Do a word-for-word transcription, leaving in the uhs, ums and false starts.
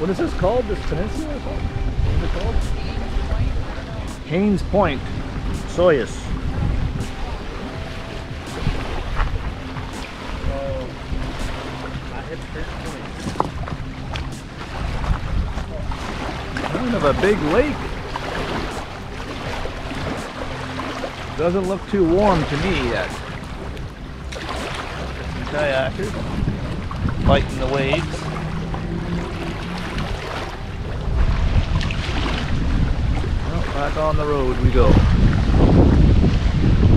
What is this called? This peninsula or something? What is it called? Haynes Point, Soyuz. Oh, I hit Point. Kind of a big lake. Doesn't look too warm to me yet. Some kayakers fighting the waves. Well, back on the road we go.